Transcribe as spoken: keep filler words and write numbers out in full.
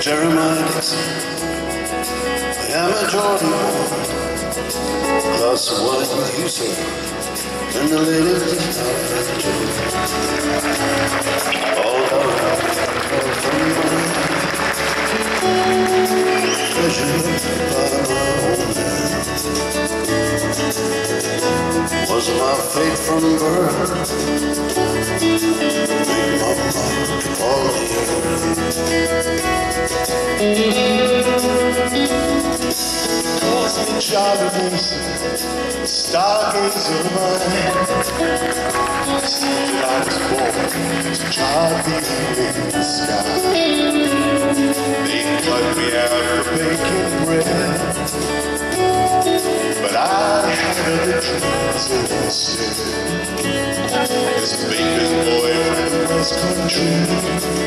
Jeremiah Dixon, I am a Jordan boy, glass of wine with you, sir, and the ladies out at the door. All down from my pleasure by my own hand. Was my fate from birth, make my mark all the earth. Calls me Charlie Wilson, stargazer mine. Said that I was born to chart the evening sky. They cut me out for baking bread, but I had other dreams instead. This baker's boy from the West Country